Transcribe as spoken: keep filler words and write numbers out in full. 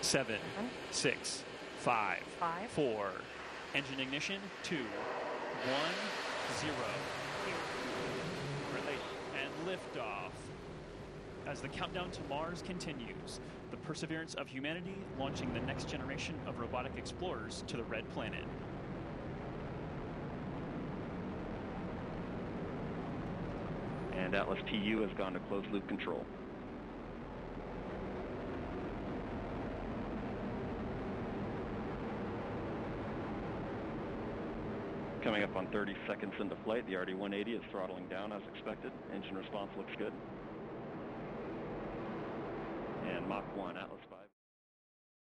seven, six, five, Five. four. Engine ignition, two, one, zero. Relay and liftoff. As the countdown to Mars continues, the perseverance of humanity launching the next generation of robotic explorers to the Red Planet. And Atlas T U has gone to closed loop control. Coming up on thirty seconds into flight, the R D one eighty is throttling down as expected. Engine response looks good. And Mach one, Atlas